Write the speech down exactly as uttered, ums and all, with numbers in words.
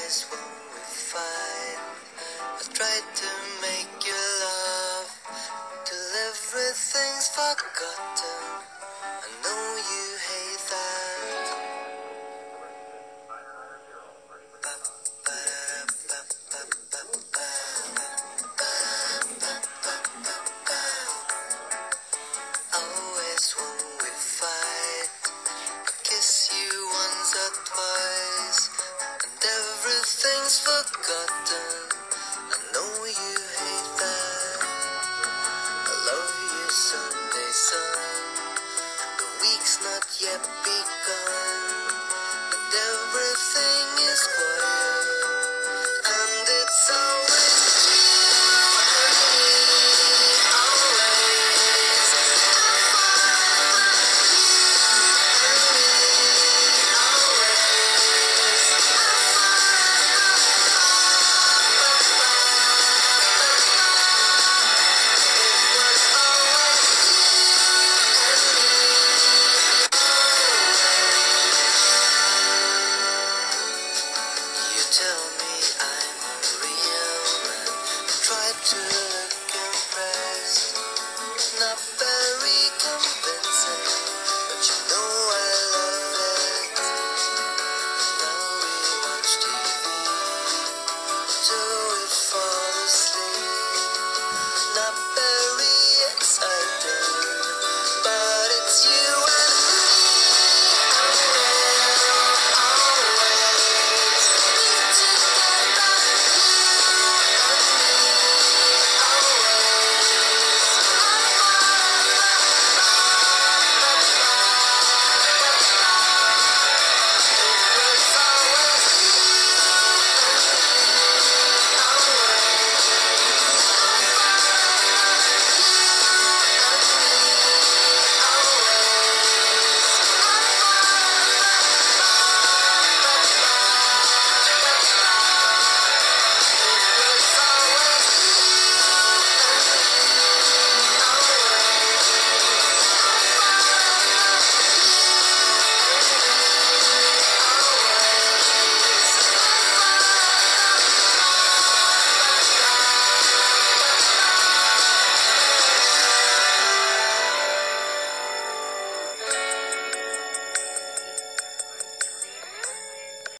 Always when we fight, I try to make you laugh, till everything's forgotten. I know you hate that. Always when we fight, I kiss you once or twice, and everything's forgotten.